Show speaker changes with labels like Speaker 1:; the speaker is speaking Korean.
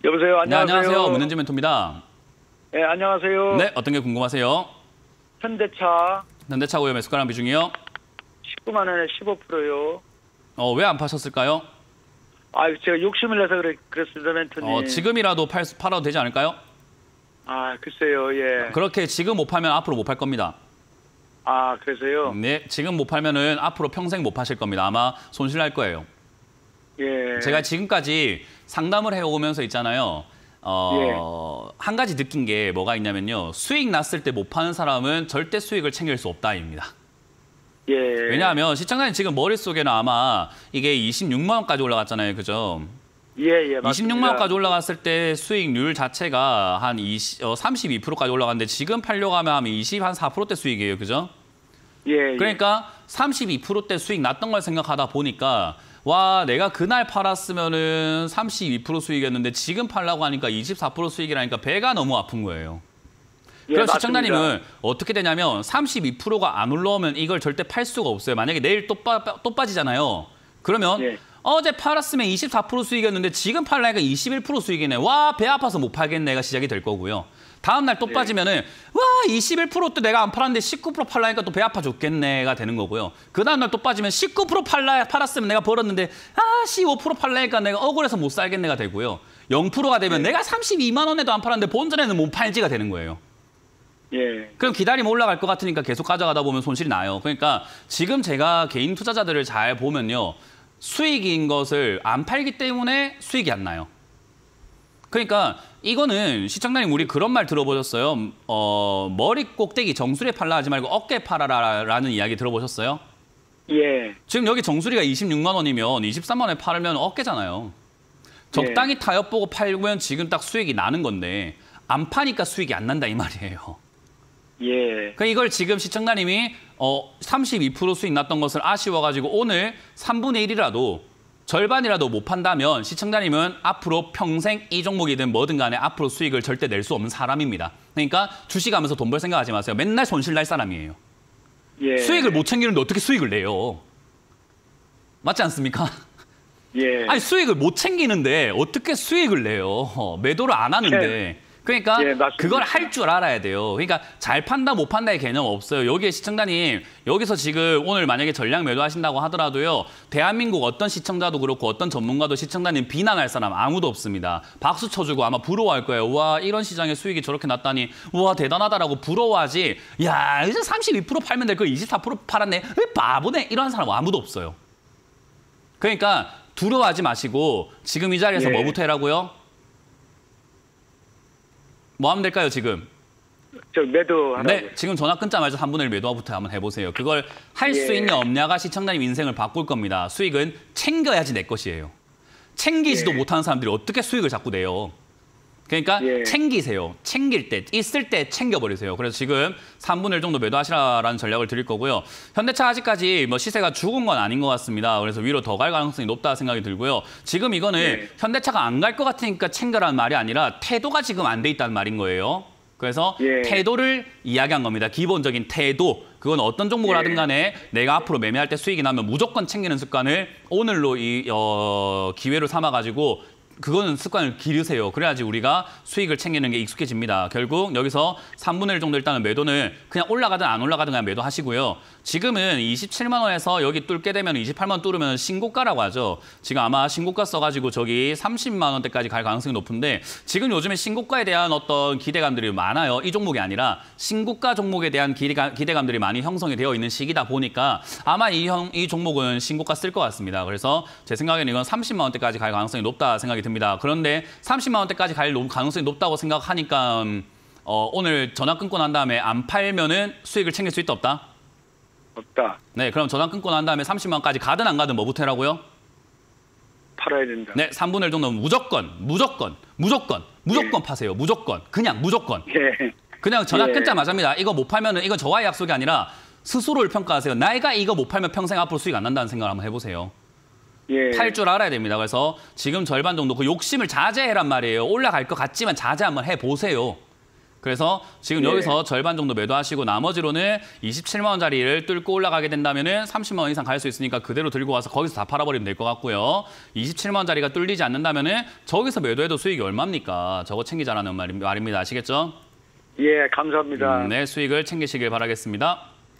Speaker 1: 여보세요.
Speaker 2: 네,
Speaker 1: 안녕하세요.
Speaker 2: 안녕하세요. 문현진 멘토입니다.
Speaker 1: 네, 안녕하세요.
Speaker 2: 네, 어떤 게 궁금하세요?
Speaker 1: 현대차
Speaker 2: 현대차 구매 매수가랑 비중이요?
Speaker 1: 19만 원에 15%요.
Speaker 2: 왜 안 파셨을까요?
Speaker 1: 아, 제가 욕심을 내서 그랬습니다, 멘토님.
Speaker 2: 지금이라도 팔아도 되지 않을까요?
Speaker 1: 아, 글쎄요. 예.
Speaker 2: 그렇게 지금 못 팔면 앞으로 못 팔 겁니다.
Speaker 1: 아, 그래서요?
Speaker 2: 네, 지금 못 팔면은 앞으로 평생 못 파실 겁니다. 아마 손실 날 거예요.
Speaker 1: 예.
Speaker 2: 제가 지금까지 상담을 해오면서 있잖아요. 한 가지 느낀 게 뭐가 있냐면요. 수익 났을 때 못 파는 사람은 절대 수익을 챙길 수 없다입니다.
Speaker 1: 예.
Speaker 2: 왜냐하면 시청자님 지금 머릿속에는 아마 이게 26만 원까지 올라갔잖아요. 그죠?
Speaker 1: 예, 맞습니다.
Speaker 2: 26만 원까지 올라갔을 때 수익률 자체가 한 32%까지 올라갔는데 지금 팔려고 하면 24%대 수익이에요. 그죠?
Speaker 1: 예.
Speaker 2: 그러니까 32%대 수익 났던 걸 생각하다 보니까 와, 내가 그날 팔았으면은 32% 수익이었는데 지금 팔려고 하니까 24% 수익이라니까 배가 너무 아픈 거예요.
Speaker 1: 예,
Speaker 2: 그래서
Speaker 1: 맞습니다.
Speaker 2: 시청자님은 어떻게 되냐면 32%가 안 올라오면 이걸 절대 팔 수가 없어요. 만약에 내일 또 빠지잖아요. 그러면
Speaker 1: 예.
Speaker 2: 어제 팔았으면 24% 수익이었는데 지금 팔라니까 21% 수익이네. 와, 배 아파서 못 팔겠네가 시작이 될 거고요. 다음 날 또 빠지면은 와, 21%또 내가 안 팔았는데 19% 팔라니까 또 배 아파 죽겠네가 되는 거고요. 그 다음 날 또 빠지면 19% 팔았으면 내가 벌었는데 15% 팔라니까 내가 억울해서 못 살겠네가 되고요. 0%가 되면 내가 32만 원에도 안 팔았는데 본전에는 못 팔지가 되는 거예요.
Speaker 1: 예.
Speaker 2: 그럼 기다리면 올라갈 것 같으니까 계속 가져가다 보면 손실이 나요. 그러니까 지금 제가 개인 투자자들을 잘 보면요. 수익인 것을 안 팔기 때문에 수익이 안 나요. 그러니까 이거는 시청자님 우리 그런 말 들어보셨어요? 머리 꼭대기 정수리에 팔라 하지 말고 어깨에 팔아라라는 이야기 들어보셨어요?
Speaker 1: 예.
Speaker 2: 지금 여기 정수리가 26만 원이면 23만 원에 팔면 어깨잖아요. 적당히 타협 보고 팔면 지금 딱 수익이 나는 건데 안 파니까 수익이 안 난다 이 말이에요.
Speaker 1: 예.
Speaker 2: 그러니까 이걸 지금 시청자님이 32% 수익 났던 것을 아쉬워가지고 오늘 3분의 1이라도 절반이라도 못 판다면 시청자님은 앞으로 평생 이 종목이든 뭐든 간에 앞으로 수익을 절대 낼 수 없는 사람입니다. 그러니까 주식하면서 돈 벌 생각하지 마세요. 맨날 손실 날 사람이에요.
Speaker 1: 예.
Speaker 2: 수익을 못 챙기는데 어떻게 수익을 내요? 맞지 않습니까?
Speaker 1: 예.
Speaker 2: 아니 수익을 못 챙기는데 어떻게 수익을 내요? 매도를 안 하는데. 그러니까 그걸 할 줄 알아야 돼요. 그러니까 잘 판다 못 판다의 개념 없어요. 여기에 시청자님 여기서 지금 오늘 만약에 전량 매도하신다고 하더라도요. 대한민국 어떤 시청자도 그렇고 어떤 전문가도 시청자님 비난할 사람 아무도 없습니다. 박수 쳐주고 아마 부러워할 거예요. 와, 이런 시장에 수익이 저렇게 났다니 와, 대단하다라고 부러워하지. 야, 이제 32% 팔면 될 거 24% 팔았네. 왜 바보네. 이런 사람 아무도 없어요. 그러니까 두려워하지 마시고 지금 이 자리에서 뭐부터 해라고요? 뭐 하면 될까요, 지금?
Speaker 1: 저 매도하라고.
Speaker 2: 네, 지금 전화 끊자마자 3분의 1 매도부터 한번 해보세요. 그걸 할 수 있냐 없냐가 시청자님 인생을 바꿀 겁니다. 수익은 챙겨야지 내 것이에요. 챙기지도 못하는 사람들이 어떻게 수익을 자꾸 내요. 그러니까 챙기세요. 챙길 때, 있을 때 챙겨버리세요. 그래서 지금 3분의 1 정도 매도하시라는 전략을 드릴 거고요. 현대차 아직까지 뭐 시세가 죽은 건 아닌 것 같습니다. 그래서 위로 더 갈 가능성이 높다 생각이 들고요. 지금 이거는 현대차가 안 갈 것 같으니까 챙겨라는 말이 아니라 태도가 지금 안 돼 있다는 말인 거예요. 그래서 태도를 이야기한 겁니다. 기본적인 태도. 그건 어떤 종목을 하든 간에 내가 앞으로 매매할 때 수익이 나면 무조건 챙기는 습관을 오늘로 기회를 삼아가지고 그거는 습관을 기르세요. 그래야지 우리가 수익을 챙기는 게 익숙해집니다. 결국 여기서 3분의 1 정도 일단은 매도는 그냥 올라가든 안 올라가든 그냥 매도하시고요. 지금은 27만 원에서 여기 뚫게 되면 28만 원 뚫으면 신고가라고 하죠. 지금 아마 신고가 써가지고 저기 30만 원대까지 갈 가능성이 높은데 지금 요즘에 신고가에 대한 어떤 기대감들이 많아요. 이 종목이 아니라 신고가 종목에 대한 기대감들이 많이 형성이 되어 있는 시기다 보니까 아마 이 종목은 신고가 쓸 것 같습니다. 그래서 제 생각에는 이건 30만 원대까지 갈 가능성이 높다 생각이 듭니다. 그런데 30만 원대까지 갈 가능성이 높다고 생각하니까 오늘 전화 끊고 난 다음에 안 팔면은 수익을 챙길 수 있다 없다?
Speaker 1: 없다.
Speaker 2: 네, 그럼 전화 끊고 난 다음에 30만 원까지 가든 안 가든 뭐부터 해라고요?
Speaker 1: 팔아야 된다.
Speaker 2: 네, 3분의 1 정도는 무조건 파세요. 무조건. 그냥 무조건. 그냥 전화 끊자마자입니다. 이거 못 팔면은 이건 저와의 약속이 아니라 스스로를 평가하세요. 내가 이거 못 팔면 평생 앞으로 수익 안 난다는 생각을 한번 해보세요. 팔 줄 알아야 됩니다. 그래서 지금 절반 정도 그 욕심을 자제해란 말이에요. 올라갈 것 같지만 자제 한번 해보세요. 그래서 지금
Speaker 1: 예.
Speaker 2: 여기서 절반 정도 매도하시고 나머지로는 27만 원짜리를 뚫고 올라가게 된다면은 30만 원 이상 갈 수 있으니까 그대로 들고 와서 거기서 다 팔아버리면 될 것 같고요. 27만 원짜리가 뚫리지 않는다면은 저기서 매도해도 수익이 얼마입니까? 저거 챙기자라는 말입니다. 아시겠죠?
Speaker 1: 예, 감사합니다.
Speaker 2: 네, 수익을 챙기시길 바라겠습니다.